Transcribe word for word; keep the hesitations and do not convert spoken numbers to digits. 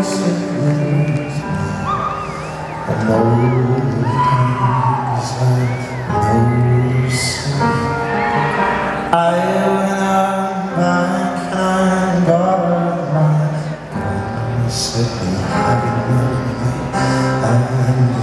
siblings, I know the things I know sin. I went out back and I got my gun, said we had enough, and